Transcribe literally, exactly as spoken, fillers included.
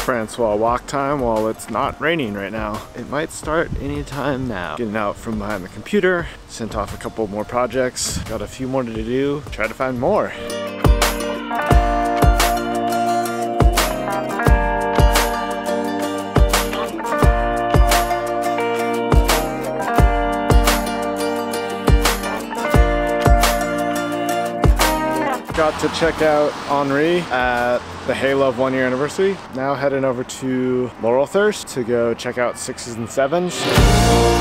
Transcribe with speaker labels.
Speaker 1: Francois walk time while it's not raining right now. It might start anytime now. Getting out from behind the computer, sent off a couple more projects, got a few more to do, try to find more. Got to check out Henri at the Halo one year anniversary. Now heading over to Laurelthirst to go check out sixes and sevens.